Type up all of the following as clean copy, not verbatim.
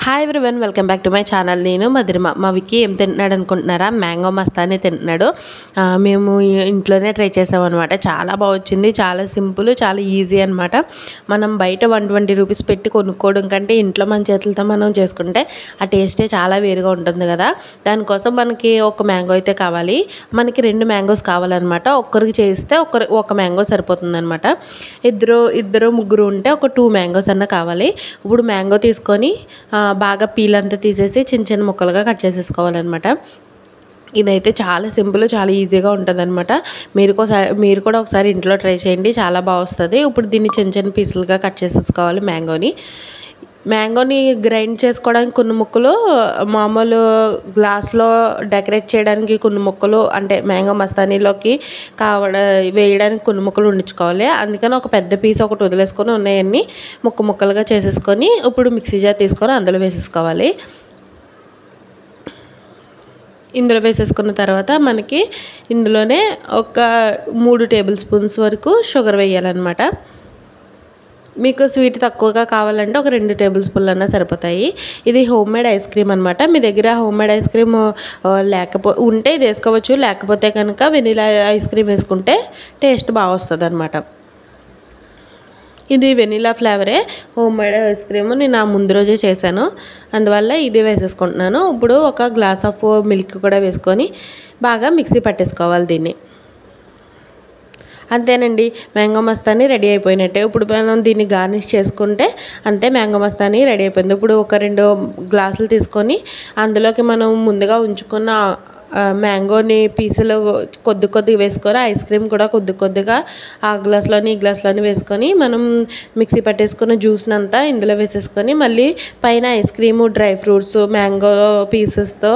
Hi everyone, welcome back to my channel. నేను మధురిమ. మా విక్కీ ఏం తింటున్నాడు అనుకుంటున్నారా? మ్యాంగో మస్తాని తింటున్నాడు. మేము ఇంట్లోనే ట్రై చేసామన్నమాట. చాలా బాగా వచ్చింది. చాలా సింపుల్, చాలా ఈజీ అనమాట. మనం బయట 120 రూపీస్ పెట్టి కొనుక్కోవడం కంటే ఇంట్లో మన చేతులతో మనం చేసుకుంటే ఆ టేస్టే చాలా వేరుగా ఉంటుంది కదా. దానికోసం మనకి ఒక మ్యాంగో అయితే కావాలి. మనకి 2 మ్యాంగోస్ కావాలన్నమాట. ఒక్కరికి చేస్తే ఒక మ్యాంగో సరిపోతుంది అనమాట. ఇద్దరు ముగ్గురు ఉంటే ఒక 2 మ్యాంగోస్ అన్న కావాలి. ఇప్పుడు మ్యాంగో తీసుకొని బాగా పీల్ అంతా తీసేసి చిన్న చిన్న ముక్కలుగా కట్ చేసేసుకోవాలన్నమాట. ఇదైతే చాలా సింపుల్, చాలా ఈజీగా ఉంటుందన్నమాట. మీరు కూడా ఒకసారి ఇంట్లో ట్రై చేయండి, చాలా బాగా వస్తుంది. ఇప్పుడు దీన్ని చిన్న చిన్న పీసులుగా కట్ చేసేసుకోవాలి. మ్యాంగోని గ్రైండ్ చేసుకోవడానికి కొన్ని ముక్కలు, మామూలు గ్లాస్లో డెకరేట్ చేయడానికి కొన్ని ముక్కలు, అంటే మ్యాంగో మస్తానీలోకి వేయడానికి కొన్ని ముక్కలు ఉండించుకోవాలి. అందుకని ఒక పెద్ద పీస్ ఒకటి వదిలేసుకొని ఉన్నాయన్నీ ముక్కలుగా చేసేసుకొని ఇప్పుడు మిక్సీ జార్ తీసుకొని అందులో వేసేసుకోవాలి. ఇందులో వేసేసుకున్న తర్వాత మనకి ఇందులోనే ఒక 3 టేబుల్ స్పూన్స్ వరకు షుగర్ వేయాలన్నమాట. మీకు స్వీట్ తక్కువగా కావాలంటే ఒక 2 టేబుల్ స్పూన్లు అన్నా సరిపోతాయి. ఇది హోమ్ మేడ్ ఐస్ క్రీమ్ అనమాట. మీ దగ్గర హోమ్ మేడ్ ఐస్ క్రీమ్ ఉంటే ఇది వేసుకోవచ్చు. లేకపోతే కనుక వెనిలా ఐస్ క్రీమ్ వేసుకుంటే టేస్ట్ బాగా వస్తుంది అనమాట. ఇది వెనిలా ఫ్లేవరే హోమ్ మేడ్ ఐస్ క్రీమ్. నేను ముందు రోజే చేశాను, అందువల్ల ఇది వేసేసుకుంటున్నాను. ఇప్పుడు ఒక గ్లాస్ ఆఫ్ మిల్క్ కూడా వేసుకొని బాగా మిక్సీ పట్టేసుకోవాలి దీన్ని. అంతేనండి, మ్యాంగో మస్తాని రెడీ అయిపోయినట్టే. ఇప్పుడు మనం దీన్ని గార్నిష్ చేసుకుంటే అంతే, మ్యాంగో మస్తాని రెడీ అయిపోయింది. ఇప్పుడు ఒక 2 గ్లాసులు తీసుకొని అందులోకి మనం ముందుగా ఉంచుకున్న మ్యాంగోని పీసులు కొద్దిగా వేసుకొని ఐస్ క్రీమ్ కూడా కొద్దిగా ఆ గ్లాస్లోని ఈ గ్లాస్లోని వేసుకొని మనం మిక్సీ పట్టేసుకున్న జ్యూస్ని అంతా ఇందులో వేసేసుకొని మళ్ళీ పైన ice cream, dry fruits, mango పీసెస్తో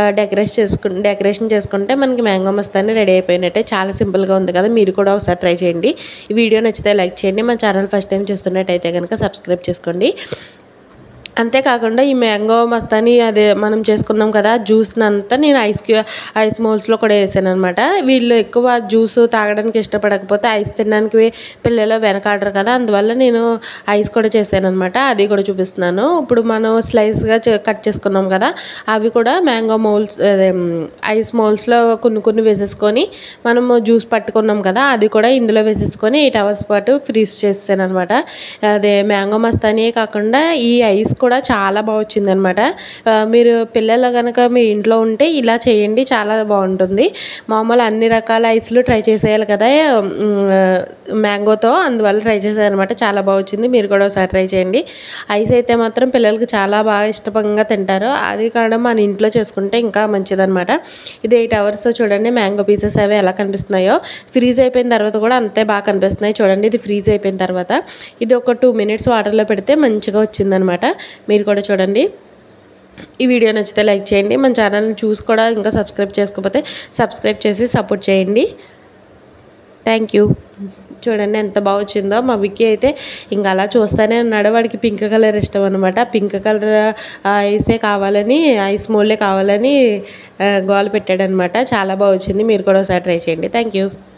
డెకరేషన్ చేసుకుంటే మనకి మ్యాంగో మస్తాని రెడీ అయిపోయినట్టే. చాలా సింపుల్గా ఉంది కదా. మీరు కూడా ఒకసారి ట్రై చేయండి. ఈ వీడియో నచ్చితే లైక్ చేయండి. మా ఛానల్ ఫస్ట్ టైం చూస్తున్నట్టయితే కనుక సబ్స్క్రైబ్ చేసుకోండి. అంతేకాకుండా ఈ మ్యాంగో మస్తాని అదే మనం చేసుకున్నాం కదా, జ్యూస్ని అంతా నేను ఐస్ మౌల్స్లో కూడా వేసాను అనమాట. వీళ్ళు ఎక్కువ జ్యూస్ తాగడానికి ఇష్టపడకపోతే ఐస్ తినడానికి పిల్లలు వెనకాడరు కదా, అందువల్ల నేను ఐస్ కూడా చేశాను అనమాట. అది కూడా చూపిస్తున్నాను. ఇప్పుడు మనం స్లైస్గా కట్ చేసుకున్నాం కదా, అవి కూడా మ్యాంగో మౌల్స్ ఐస్ మౌల్స్లో కొన్ని వేసేసుకొని మనము జ్యూస్ పట్టుకున్నాం కదా, అది కూడా ఇందులో వేసేసుకొని 8 hours పాటు ఫ్రీజ్ చేసాను అనమాట. అదే మ్యాంగో మస్తానే కాకుండా ఈ ఐస్ కూడా చాలా బాగా వచ్చిందనమాట. మీరు పిల్లలు కనుక మీ ఇంట్లో ఉంటే ఇలా చేయండి, చాలా బాగుంటుంది. మామూలు అన్ని రకాల ఐస్లు ట్రై చేసేయాలి కదా మ్యాంగోతో, అందువల్ల ట్రై చేశాను అనమాట. చాలా బాగా వచ్చింది. మీరు కూడా ఒకసారి ట్రై చేయండి. ఐస్ అయితే మాత్రం పిల్లలకి చాలా బాగా ఇష్టంగా తింటారు. అది కారణం మన ఇంట్లో చేసుకుంటే ఇంకా మంచిదనమాట. ఇది 8 hours చూడండి, మ్యాంగో పీసెస్ అవి ఎలా కనిపిస్తున్నాయో. ఫ్రీజ్ అయిపోయిన తర్వాత కూడా అంతే బాగా కనిపిస్తున్నాయి చూడండి. ఇది ఫ్రీజ్ అయిపోయిన తర్వాత ఇది ఒక 2 minutes వాటర్లో పెడితే మంచిగా వచ్చిందనమాట. మీరు కూడా చూడండి. ఈ వీడియో నచ్చితే లైక్ చేయండి. మన ఛానల్ని చూసి కూడా ఇంకా సబ్స్క్రైబ్ చేసుకోకపోతే సబ్స్క్రైబ్ చేసి సపోర్ట్ చేయండి. Thank you. చూడండి ఎంత బాగా వచ్చిందో. మా విక్కీ అయితే ఇంకా అలా చూస్తూనే ఉన్నాడు. వాడికి పింక్ కలర్ ఇష్టం అనమాట. పింక్ కలర్ ఐసే కావాలని, ఐస్ మోల్డే కావాలని గోల పెట్టాడనమాట. చాలా బాగా వచ్చింది. మీరు కూడా ఒకసారి ట్రై చేయండి. Thank you.